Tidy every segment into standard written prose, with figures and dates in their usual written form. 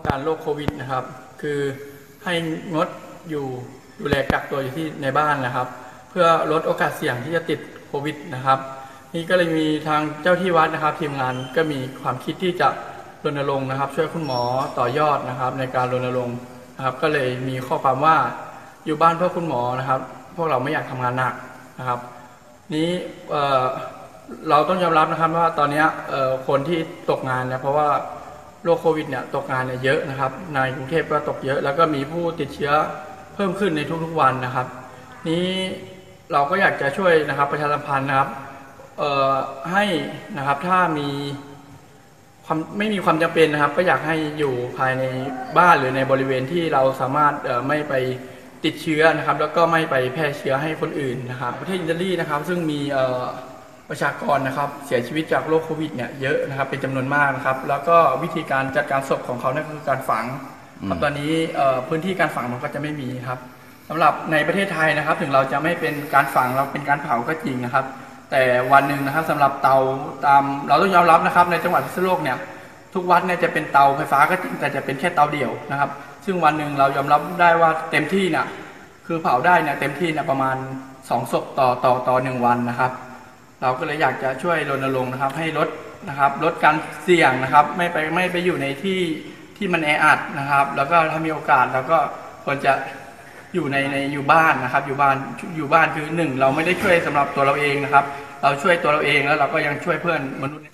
กันโรคโควิดนะครับคือให้งดอยู่ดูแลกักตัวอยู่ที่ในบ้านนะครับเพื่อลดโอกาสเสี่ยงที่จะติดโควิดนะครับนี่ก็เลยมีทางเจ้าที่วัดนะครับทีมงานก็มีความคิดที่จะรณรงค์นะครับช่วยคุณหมอต่อยอดนะครับในการรณรงค์นะครับก็เลยมีข้อความว่าอยู่บ้านเพื่อคุณหมอนะครับพวกเราไม่อยากทำงานหนักนะครับนี้เราต้องยอมรับนะครับว่าตอนนี้คนที่ตกงานเนี่ยเพราะว่าโรคโควิดเนี่ยตกงานเนี่ยเยอะนะครับในกรุงเทพก็ตกเยอะแล้วก็มีผู้ติดเชื้อเพิ่มขึ้นในทุกๆวันนะครับนี้เราก็อยากจะช่วยนะครับประชาสัมพันธ์นะครับให้นะครับถ้ามีไม่มีความจำเป็นนะครับก็อยากให้อยู่ภายในบ้านหรือในบริเวณที่เราสามารถไม่ไปติดเชื้อนะครับแล้วก็ไม่ไปแพร่เชื้อให้คนอื่นนะครับประเทศอิตาลีนะครับซึ่งมีประชากรนะครับเสียชีวิตจากโรคโควิดเนี่ยเยอะนะครับเป็นจำนวนมากนะครับแล้วก็วิธีการจัดการศพของเขาเนี่ยคือการฝังครับตอนนี้พื้นที่การฝังมันก็จะไม่มีครับสำหรับในประเทศไทยนะครับถึงเราจะไม่เป็นการฝังเราเป็นการเผาก็จริงนะครับแต่วันหนึ่งนะครับสำหรับเตาตามเราต้องยอมรับนะครับในจังหวัดพิษณุโลกเนี่ยทุกวัดเนี่ยจะเป็นเตาไฟฟ้าก็จริงแต่จะเป็นแค่เตาเดี่ยวนะครับซึ่งวันหนึ่งเรายอมรับได้ว่าเต็มที่เนี่ยคือเผาได้เนี่ยเต็มที่เนี่ยประมาณ2 ศพต่อ1 วันนะครับเราก็เลยอยากจะช่วยรณรงค์นะครับให้ลดการเสี่ยงนะครับไม่ไปอยู่ในที่มันแออัดนะครับแล้วก็ถ้ามีโอกาสเราก็ควรจะอยู่อยู่บ้านนะครับอยู่บ้านคือ1เราไม่ได้ช่วยสำหรับตัวเราเองนะครับเราช่วยตัวเราเองแล้วเราก็ยังช่วยเพื่อนมนุษย์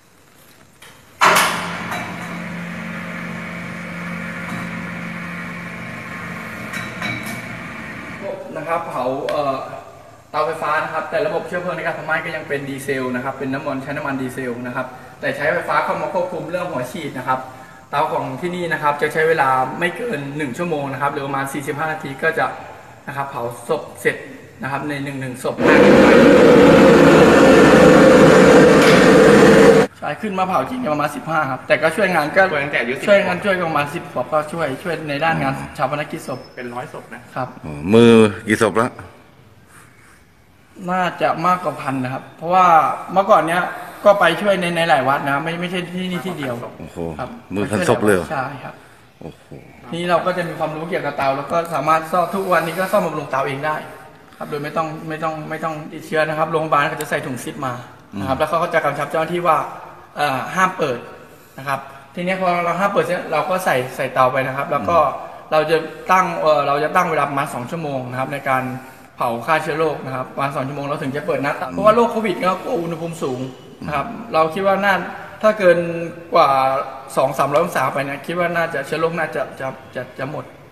นะครับเผาเตาไฟฟ้านะครับแต่ระบบเชื้อเพลิงในการเผาไหม้ก็ยังเป็นดีเซลนะครับเป็นใช้น้ำมันดีเซลนะครับแต่ใช้ไฟฟ้าเข้ามาควบคุมเรื่องหัวฉีดนะครับเตาของที่นี่นะครับจะใช้เวลาไม่เกิน1 ชั่วโมงนะครับหรือประมาณ45 นาทีก็จะนะครับเผาศพเสร็จนะครับใน1 ศพใช้ขึ้นมาเผาจริงประมาณ15ครับแต่ก็ช่วยงานก็ช่วยประมาณ10 ศพก็ช่วยในด้านงานชาปนกิจศพเป็น100 ศพนะครับมือกี่ศพแล้วน่าจะมากกว่า1,000นะครับเพราะว่าเมื่อก่อนเนี้ยก็ไปช่วยในหลายวัดนะไม่ใช่ที่นี่ที่เดียวโอ้โหมือ1,000 ศพเลยใช่ครับโอ้โหนี่เราก็จะมีความรู้เกี่ยวกับเตาแล้วก็สามารถซ่อมทุกวันนี้ก็ซ่อมบำรุงเตาเองได้ครับโดยไม่ต้องติดเชื้อนะครับโรงพยาบาลเขาจะใส่ถุงซิปมานะครับแล้วเขาก็จะกำชับเจ้าหน้าที่ว่าห้ามเปิดนะครับทีนี้พอเราห้ามเปิดเราก็ใส่เตาไปนะครับแล้วก็เราจะตั้งเวลาประมาณ2 ชั่วโมงนะครับในการเผาฆ่าเชื้อโรคนะครับประมาณ2 ชั่วโมงเราถึงจะเปิดนัดเพราะว่าโรคโควิดก็อุณหภูมิสูงนะครับเราคิดว่าถ้าเกินกว่า200-300 องศาไปนะคิดว่าน่าจะเชื้อโรคน่าจะหมด